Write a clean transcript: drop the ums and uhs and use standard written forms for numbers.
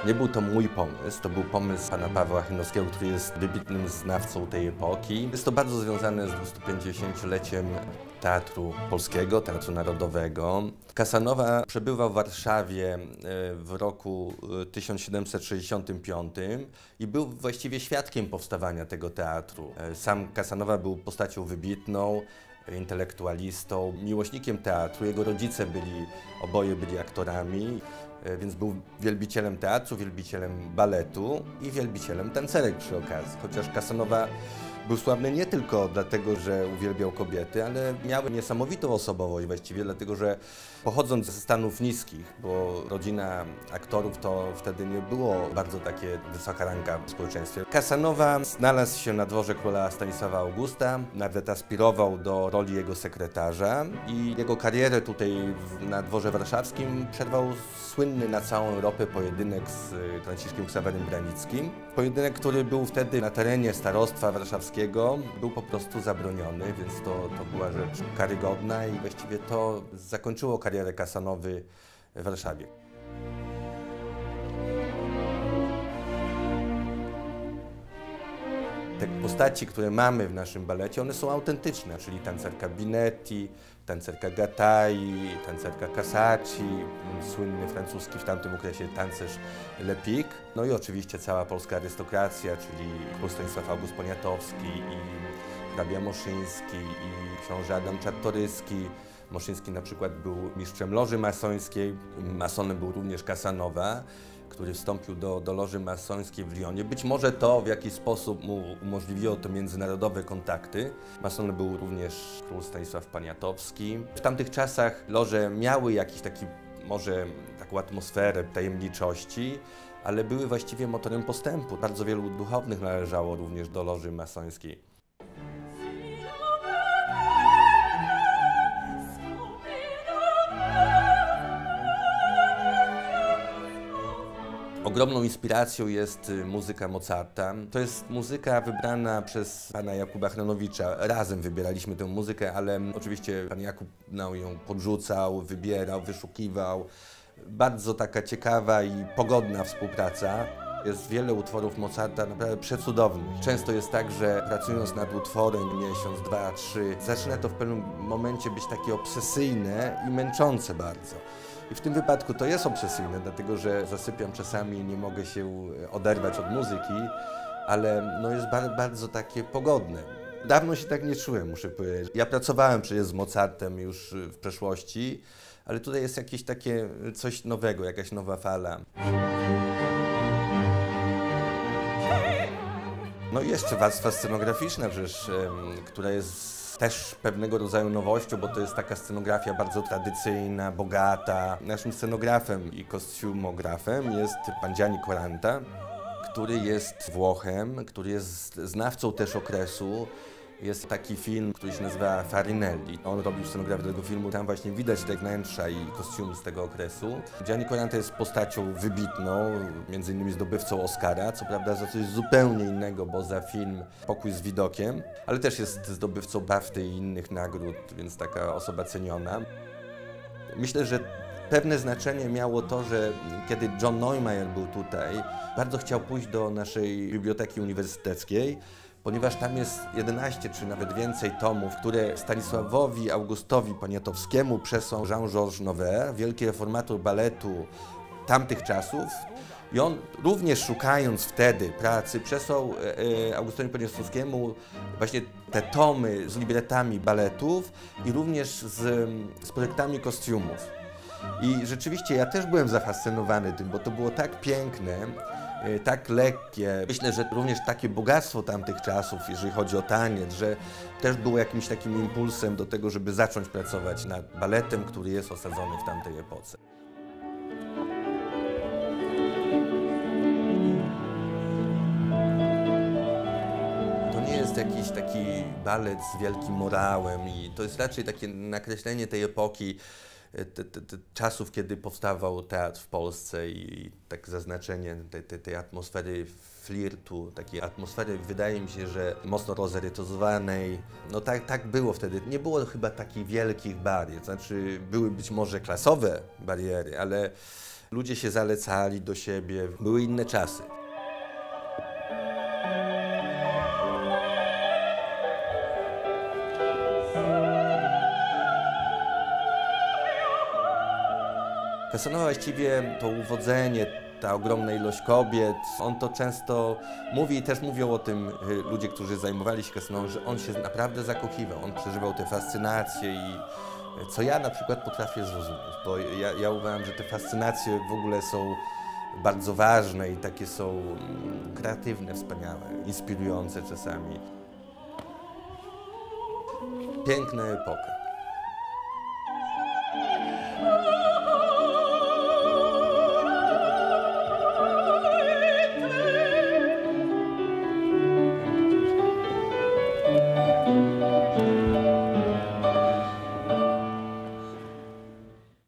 Nie był to mój pomysł, to był pomysł pana Pawła Chynowskiego, który jest wybitnym znawcą tej epoki. Jest to bardzo związane z 250-leciem Teatru Polskiego, Teatru Narodowego. Casanova przebywał w Warszawie w roku 1765 i był właściwie świadkiem powstawania tego teatru. Sam Casanova był postacią wybitną, intelektualistą, miłośnikiem teatru. Jego rodzice oboje byli aktorami, więc był wielbicielem teatru, wielbicielem baletu i wielbicielem tancerek przy okazji. Chociaż Casanova był sławny nie tylko dlatego, że uwielbiał kobiety, ale miał niesamowitą osobowość właściwie, dlatego że pochodząc ze Stanów Niskich, bo rodzina aktorów to wtedy nie było bardzo takie wysoka ranga w społeczeństwie. Casanova znalazł się na dworze króla Stanisława Augusta, nawet aspirował do roli jego sekretarza i jego karierę tutaj na dworze warszawskim przerwał słynny na całą Europę pojedynek z Franciszkiem Ksawerym Branickim. Pojedynek, który był wtedy na terenie starostwa warszawskiego, był po prostu zabroniony, więc to była rzecz karygodna i właściwie to zakończyło karierę Casanowy w Warszawie. Te postaci, które mamy w naszym balecie, one są autentyczne, czyli tancerka Binetti, tancerka Gattai, tancerka Casacci, słynny francuski w tamtym okresie tancerz Lepic, no i oczywiście cała polska arystokracja, czyli król Stanisław August Poniatowski i hrabia Moszyński i książę Adam Czartoryski. Moszyński na przykład był mistrzem loży masońskiej, masonem był również Casanova, który wstąpił do loży masońskiej w Lyonie. Być może to w jakiś sposób mu umożliwiło to międzynarodowe kontakty. Masonem był również król Stanisław Poniatowski. W tamtych czasach loże miały jakiś taki, może taką atmosferę tajemniczości, ale były właściwie motorem postępu. Bardzo wielu duchownych należało również do loży masońskiej. Ogromną inspiracją jest muzyka Mozarta. To jest muzyka wybrana przez pana Jakuba Hronowicza. Razem wybieraliśmy tę muzykę, ale oczywiście pan Jakub nam ją podrzucał, wybierał, wyszukiwał. Bardzo taka ciekawa i pogodna współpraca. Jest wiele utworów Mozarta naprawdę przecudownych. Często jest tak, że pracując nad utworem miesiąc, dwa, trzy, zaczyna to w pewnym momencie być takie obsesyjne i męczące bardzo. I w tym wypadku to jest obsesyjne, dlatego że zasypiam czasami, nie mogę się oderwać od muzyki, ale no jest bardzo takie pogodne. Dawno się tak nie czułem, muszę powiedzieć. Ja pracowałem przecież z Mozartem już w przeszłości, ale tutaj jest jakieś takie coś nowego, jakaś nowa fala. No i jeszcze warstwa scenograficzna przecież, która jest też pewnego rodzaju nowością, bo to jest taka scenografia bardzo tradycyjna, bogata. Naszym scenografem i kostiumografem jest pan Gianni Quaranta, który jest Włochem, który jest znawcą też okresu. Jest taki film, który się nazywa Farinelli. On robił scenografię tego filmu, tam właśnie widać te wnętrza i kostiumy z tego okresu. Gianni Quaranta jest postacią wybitną, między innymi zdobywcą Oscara, co prawda za coś zupełnie innego, bo za film Pokój z widokiem, ale też jest zdobywcą BAFTY i innych nagród, więc taka osoba ceniona. Myślę, że pewne znaczenie miało to, że kiedy John Neumeier był tutaj, bardzo chciał pójść do naszej biblioteki uniwersyteckiej, ponieważ tam jest 11 czy nawet więcej tomów, które Stanisławowi Augustowi Poniatowskiemu przesłał Jean-Georges Noverre, wielki reformator baletu tamtych czasów. I on również szukając wtedy pracy przesłał Augustowi Poniatowskiemu właśnie te tomy z libretami baletów i również z projektami kostiumów. I rzeczywiście ja też byłem zafascynowany tym, bo to było tak piękne, tak lekkie. Myślę, że również takie bogactwo tamtych czasów, jeżeli chodzi o taniec, że też było jakimś takim impulsem do tego, żeby zacząć pracować nad baletem, który jest osadzony w tamtej epoce. To nie jest jakiś taki balet z wielkim morałem i to jest raczej takie nakreślenie tej epoki, czasów, kiedy powstawał teatr w Polsce i tak zaznaczenie tej atmosfery flirtu, takiej atmosfery, wydaje mi się, że mocno rozerytozowanej. No tak było wtedy. Nie było chyba takich wielkich barier, znaczy były być może klasowe bariery, ale Ludzie się zalecali do siebie, były inne czasy. Casanova właściwie to uwodzenie, ta ogromna ilość kobiet, on to często mówi i też mówią o tym ludzie, którzy zajmowali się Casanovą, że on się naprawdę zakochiwał, on przeżywał tę fascynację i co ja na przykład potrafię zrozumieć, bo ja uważam, że te fascynacje w ogóle są bardzo ważne i takie są kreatywne, wspaniałe, inspirujące czasami. Piękna epoka.